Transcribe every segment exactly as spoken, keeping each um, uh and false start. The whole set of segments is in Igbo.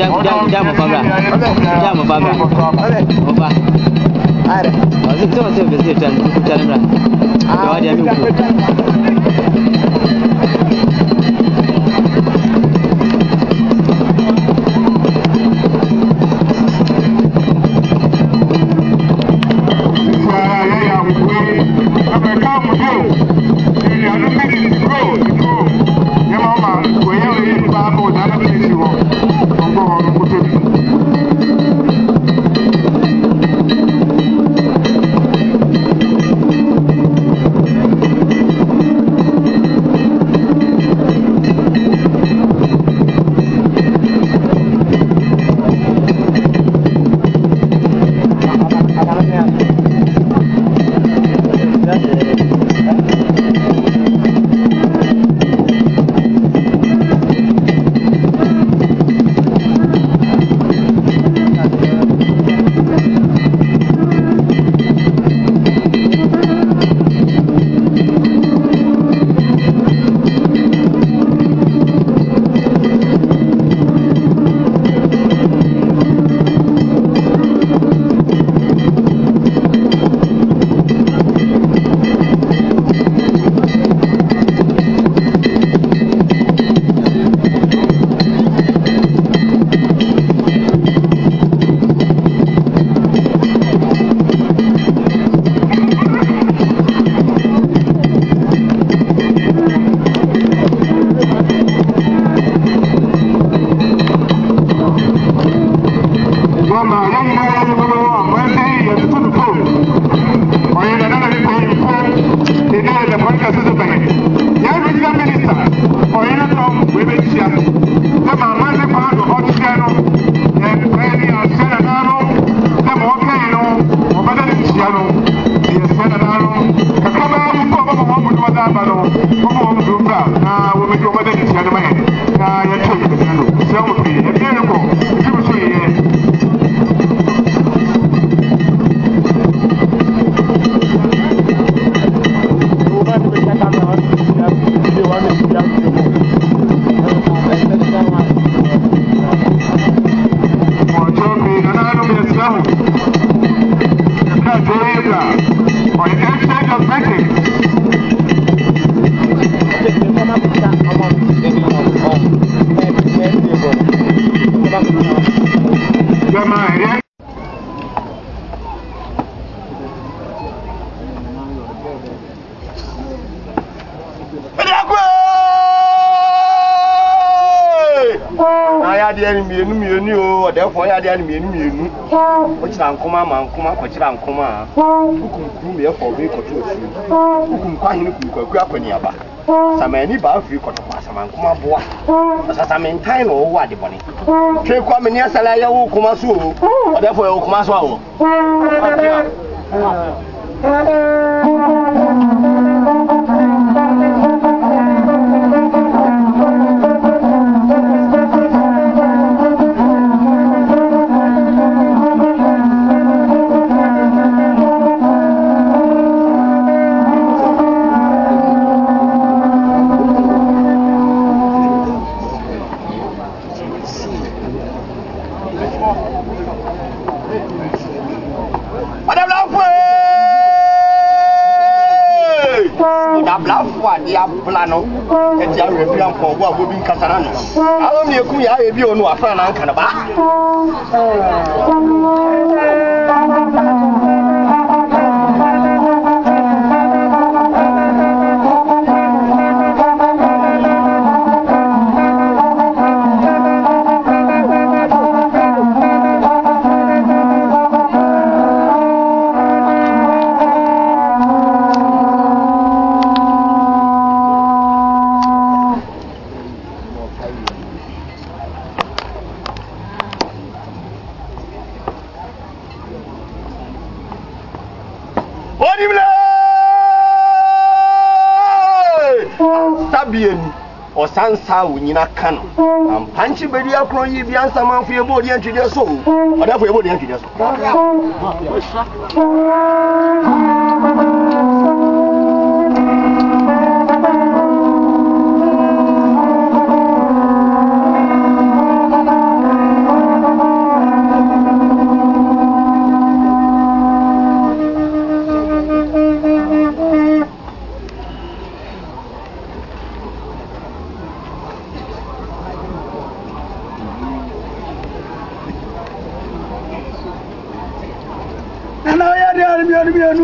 jam jam jam fabra. Jam fabra. Oba. Are. Ozi to se be se tan ku tan bra. Ah, wa dia mi ku. Nkoma ma nkoma kwachira nkoma hukum me for be koto osu hukum kwa hini kum kwaku akwani aba samani ba afi koto kwa sama nkoma boa asasa mentan no wo ade bone twe kwa me ni asala ya wo kuma so o therefore ya wo kuma so awo Plano, and you are a for what will be Casarano. I only a queer idea on what friend I can about. Or Sansa, Winina Cano, and Panchi Baby Acron, you be answer man for your body and to their soul, whatever your body and to their soul. mianu mianu.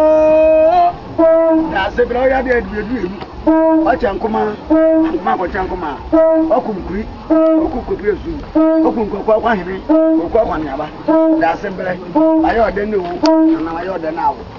Na se bra ya de du du. Acha nkoma, nkoma ko cha nkoma. Okunkuri, okukopire su. Okunkokwa kwa hene, okwa kwa nyaba. Na se bra. Ayo de ne wo, na ayo de na wo.